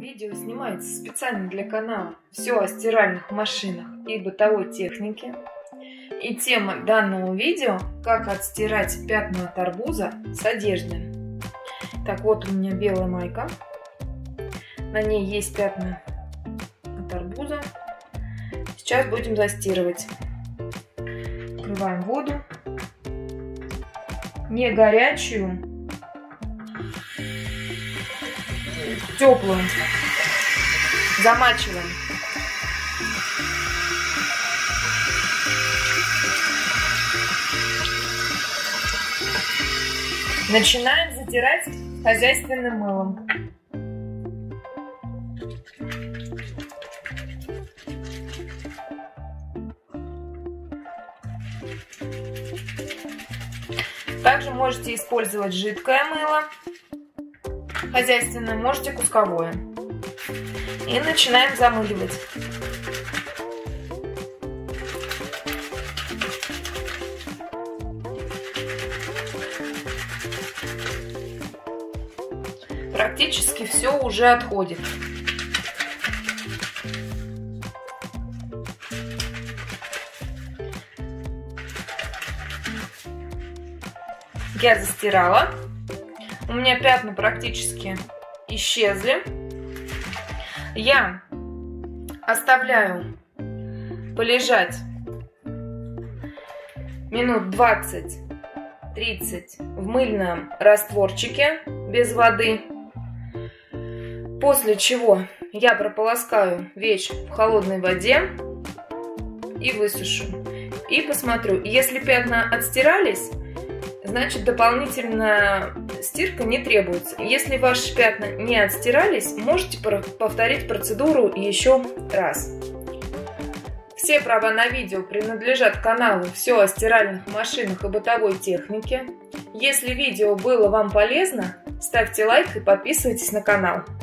Видео снимается специально для канала «Все о стиральных машинах и бытовой технике». И тема данного видео – как отстирать пятна от арбуза с одежды. Так, вот у меня белая майка. На ней есть пятна от арбуза. Сейчас будем застирывать. Открываем воду. Не горячую, теплую. Замачиваем. Начинаем затирать хозяйственным мылом. Также можете использовать жидкое мыло хозяйственное, можете кусковое. И начинаем замыливать. Практически все уже отходит. Я застирала. У меня пятна практически исчезли. Я оставляю полежать минут 20-30 в мыльном растворчике без воды. После чего я прополоскаю вещь в холодной воде и высушу. И посмотрю, если пятна отстирались, значит, дополнительная стирка не требуется. Если ваши пятна не отстирались, можете повторить процедуру еще раз. Все права на видео принадлежат каналу «Все о стиральных машинах и бытовой технике». Если видео было вам полезно, ставьте лайк и подписывайтесь на канал.